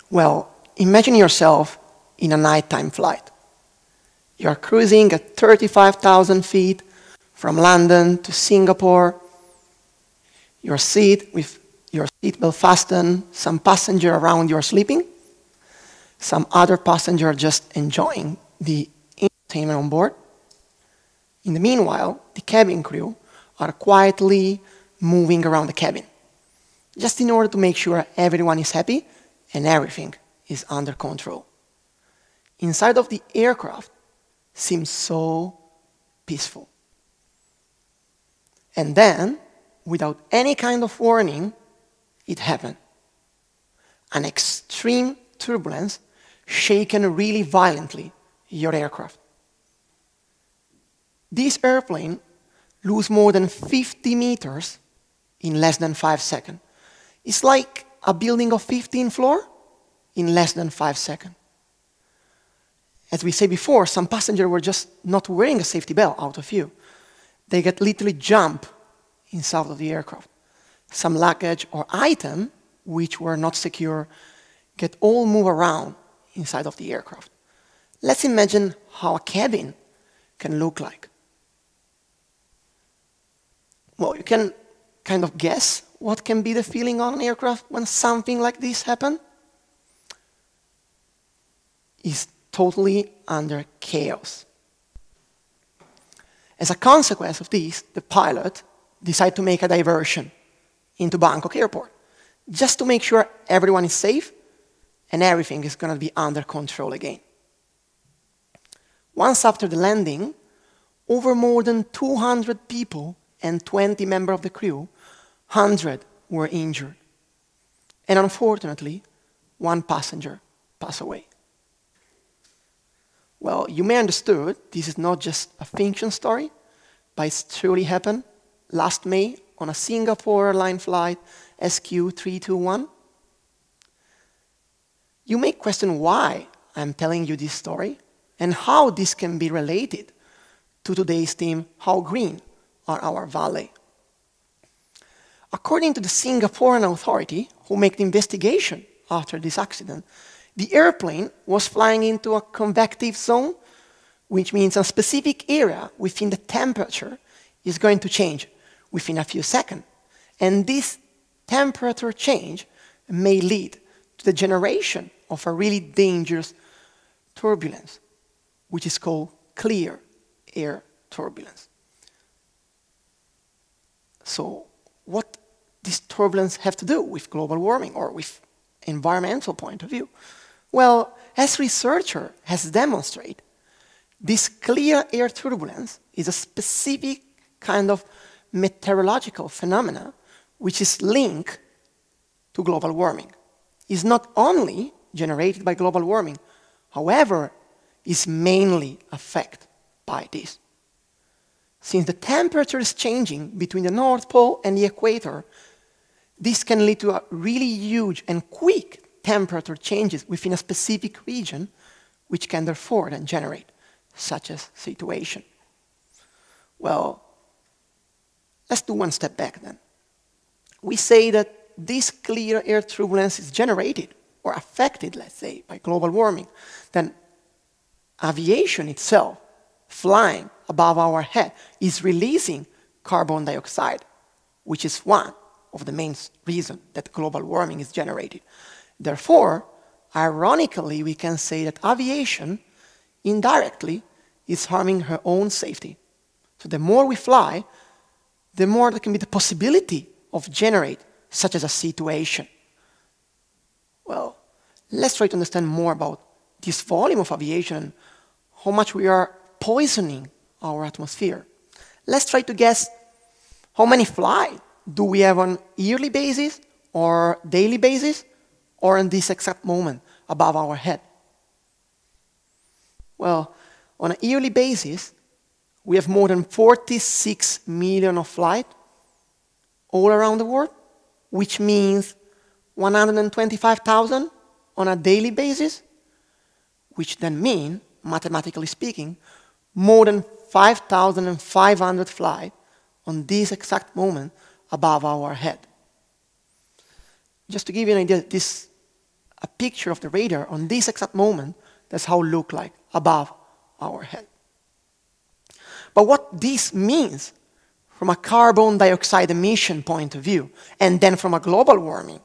Well, imagine yourself in a nighttime flight. You are cruising at 35,000 feet from London to Singapore. Your seat with your seatbelt fastened, some passenger around you are sleeping, some other passenger just enjoying the entertainment on board. In the meanwhile, the cabin crew are quietly moving around the cabin, just in order to make sure everyone is happy and everything is under control. Inside of the aircraft seems so peaceful. And then, without any kind of warning, it happened. An extreme turbulence shaken really violently your aircraft. This airplane lose more than 50 meters in less than 5 seconds. It's like a building of 15 floors in less than 5 seconds. As we said before, some passengers were just not wearing a safety belt out of view. They get literally jumped inside of the aircraft. Some luggage or item which were not secure get all moved around inside of the aircraft. Let's imagine how a cabin can look like. Well, you can kind of guess what can be the feeling on an aircraft when something like this happens. It's totally under chaos. As a consequence of this, the pilot decided to make a diversion into Bangkok airport, just to make sure everyone is safe and everything is going to be under control again. Once after the landing, over more than 200 people and 20 members of the crew, 100 were injured. And unfortunately, one passenger passed away. Well, you may understood this is not just a fiction story, but it's truly happened last May on a Singapore Airlines flight SQ321. You may question why I'm telling you this story and how this can be related to today's theme, how green are our valley. According to the Singaporean authority who made the investigation after this accident, the airplane was flying into a convective zone, which means a specific area within the temperature is going to change within a few seconds. And this temperature change may lead to the generation of a really dangerous turbulence, which is called clear air turbulence. So what does turbulence have to do with global warming or with environmental point of view? Well, as researcher has demonstrated, this clear air turbulence is a specific kind of meteorological phenomena which is linked to global warming. It's not only generated by global warming, however, is mainly affected by this. Since the temperature is changing between the North Pole and the equator, this can lead to a really huge and quick temperature changes within a specific region, which can therefore then generate such a situation. Well, let's do one step back then. We say that this clear air turbulence is generated or affected, let's say, by global warming. Then aviation itself, flying above our head, is releasing carbon dioxide, which is one of the main reasons that global warming is generated. Therefore, ironically, we can say that aviation indirectly is harming her own safety. So the more we fly, the more there can be the possibility of generate such as a situation. Well, let's try to understand more about this volume of aviation and how much we are poisoning our atmosphere. Let's try to guess how many flights do we have on yearly basis or daily basis or in this exact moment above our head. Well, on a yearly basis, we have more than 46 million of flights all around the world, which means 125,000 on a daily basis, which then means, mathematically speaking, more than 5,500 flights on this exact moment above our head. Just to give you an idea, this a picture of the radar on this exact moment, that's how it looks like above our head. But what this means from a carbon dioxide emission point of view, and then from a global warming.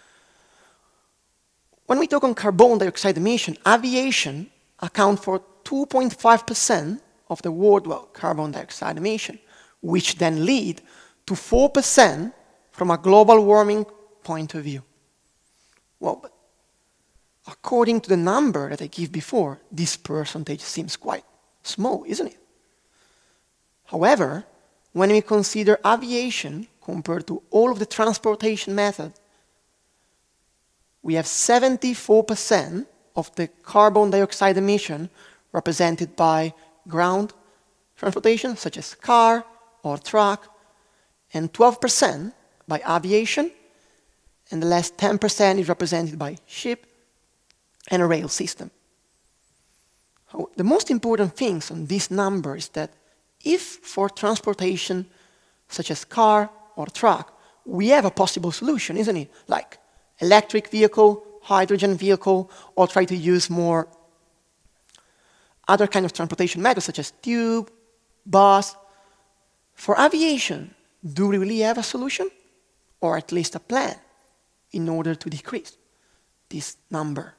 When we talk on carbon dioxide emission, aviation accounts for 2.5% of the worldwide carbon dioxide emission, which then lead to 4% from a global warming point of view. Well, but according to the number that I gave before, this percentage seems quite small, isn't it? However, when we consider aviation compared to all of the transportation methods, we have 74% of the carbon dioxide emission represented by ground transportation, such as car or truck, and 12% by aviation, and the last 10% is represented by ship and a rail system. The most important things on this number is that if for transportation, such as car or truck, we have a possible solution, isn't it? Like electric vehicle, hydrogen vehicle, or try to use more other kind of transportation methods, such as tube, bus. For aviation, do we really have a solution? Or at least a plan in order to decrease this number?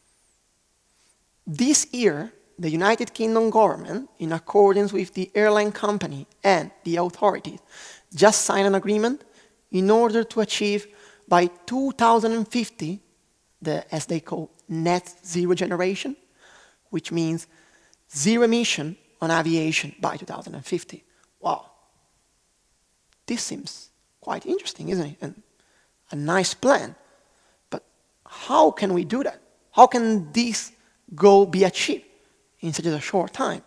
This year, the United Kingdom government, in accordance with the airline company and the authorities, just signed an agreement in order to achieve by 2050, as they call net zero generation, which means zero emission on aviation by 2050. Wow. This seems quite interesting, isn't it? And a nice plan. But how can we do that? How can this goal be achieved in such a short time?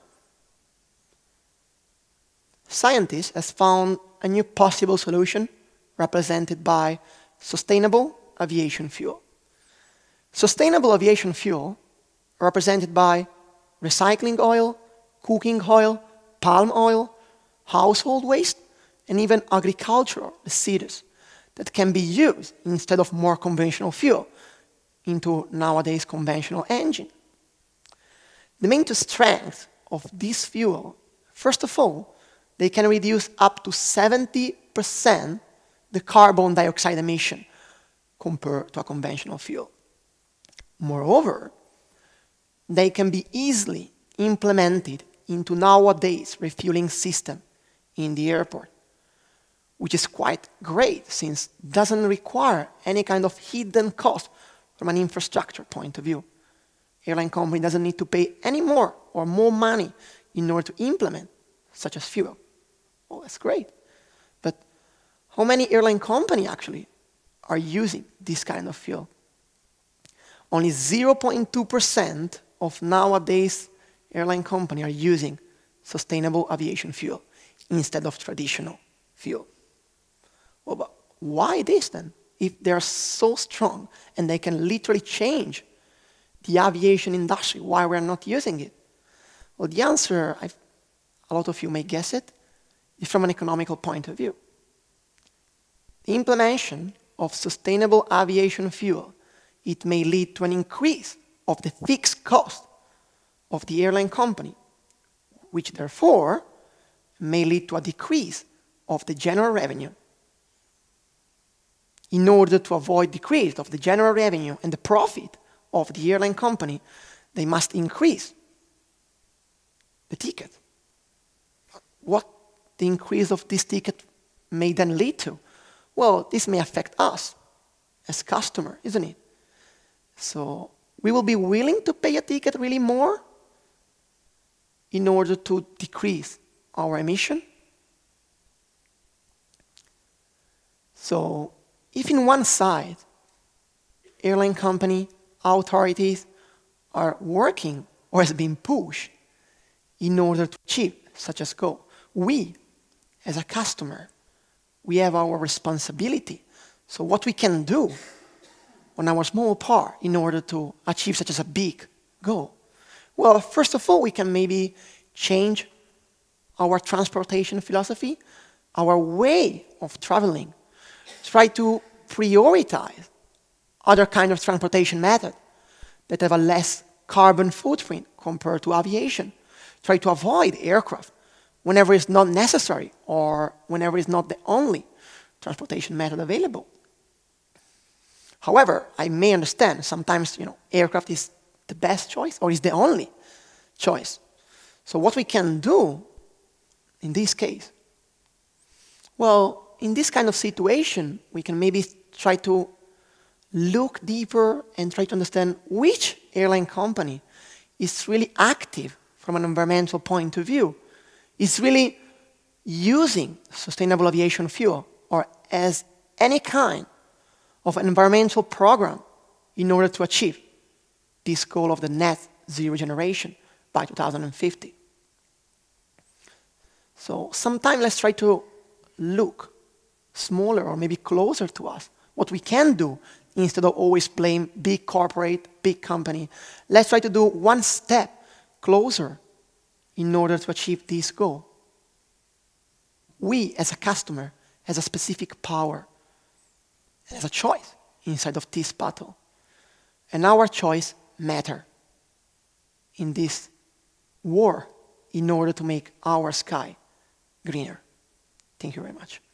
Scientists have found a new possible solution represented by sustainable aviation fuel. Sustainable aviation fuel, represented by recycling oil, cooking oil, palm oil, household waste, and even agricultural residues that can be used instead of more conventional fuel into nowadays conventional engine. The main two strengths of this fuel, first of all, they can reduce up to 70% the carbon dioxide emission compared to a conventional fuel. Moreover, they can be easily implemented into nowadays refueling system in the airport, which is quite great since it doesn't require any kind of hidden cost from an infrastructure point of view. Airline company doesn't need to pay any more or more money in order to implement such as fuel. Oh, that's great. But how many airline companies actually are using this kind of fuel? Only 0.2% of nowadays airline companies are using sustainable aviation fuel instead of traditional fuel. Well, but why this then? If they're so strong and they can literally change the aviation industry, why we're not using it? Well, the answer, a lot of you may guess it, is from an economical point of view. The implementation of sustainable aviation fuel, it may lead to an increase of the fixed cost of the airline company, which therefore may lead to a decrease of the general revenue. In order to avoid decrease of the general revenue and the profit of the airline company, they must increase the ticket. What the increase of this ticket may then lead to? Well, this may affect us as customers, isn't it? So we will be willing to pay a ticket really more in order to decrease our emission. So if in one side, airline company, authorities are working or has been pushed in order to achieve such a goal, we, as a customer, we have our responsibility. So what we can do on our small part in order to achieve such as a big goal? Well, first of all, we can maybe change our transportation philosophy, our way of traveling, try to prioritize other kind of transportation method that have a less carbon footprint compared to aviation. Try to avoid aircraft whenever it's not necessary or whenever it's not the only transportation method available. However, I may understand sometimes aircraft is the best choice or is the only choice. So what we can do in this case? Well, in this kind of situation, we can maybe try to look deeper and try to understand which airline company is really active from an environmental point of view, is really using sustainable aviation fuel or as any kind of an environmental program in order to achieve this goal of the net zero generation by 2050. So sometimes let's try to look smaller or maybe closer to us, what we can do instead of always blame big corporate, big company. Let's try to do one step closer in order to achieve this goal. We, as a customer, has a specific power, has a choice inside of this battle. And our choice matters in this war in order to make our sky greener. Thank you very much.